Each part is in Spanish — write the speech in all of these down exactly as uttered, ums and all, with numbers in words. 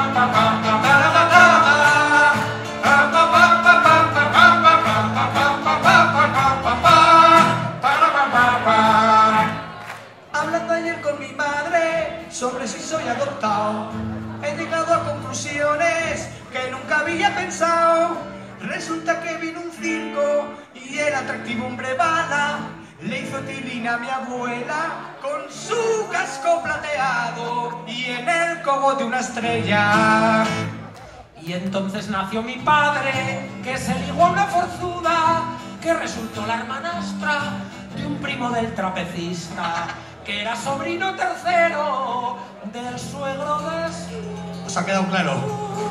Hablando ayer con mi madre sobre si soy adoptado, he llegado a conclusiones que nunca había pensado. Resulta que vino un circo y el atractivo hombre bala le hizo tilín a mi abuela con su casco plateado y en el cogote una estrella. Y entonces nació mi padre, que se ligó a una forzuda, que resultó la hermanastra de un primo del trapecista, que era sobrino tercero del suegro de su... ¿Os ha quedado claro?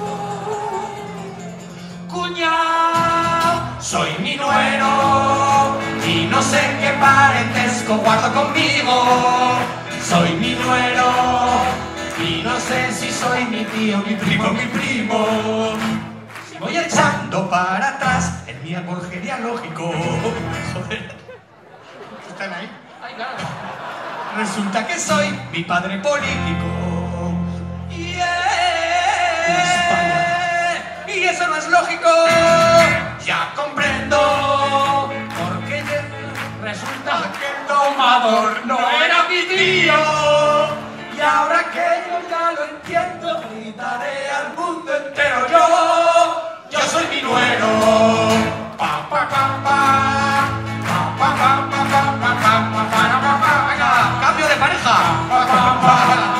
Cuñao, soy mi nuero y no sé qué parentesco guardo conmigo. Soy mi nuero y no sé si soy mi tío, mi primo, mi primo. Si voy echando para atrás en mi árbol genealógico. Joder. ¿Están ahí? Ay, claro. Resulta que soy mi padre político. Yeah. Y eso no es lógico. Ya comprendo por qué resulta que el domador no era mi tío. Y ahora que yo ya lo entiendo, gritaré al mundo entero yo, yo soy mi nuero. Pa, pa, pa, pa. Pa, pa, pa, pa, pa, pa, pa, pa, pa, pa, pa. Venga, Cambio de pareja. pa, pa, pa.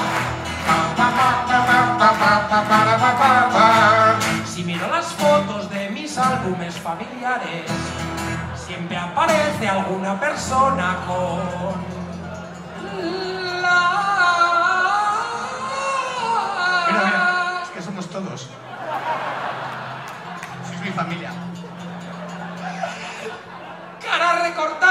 Si miro las fotos de mis álbumes familiares, siempre aparece alguna persona con la... Mira, mira, es que somos todos. Sois mi familia. cara recortada.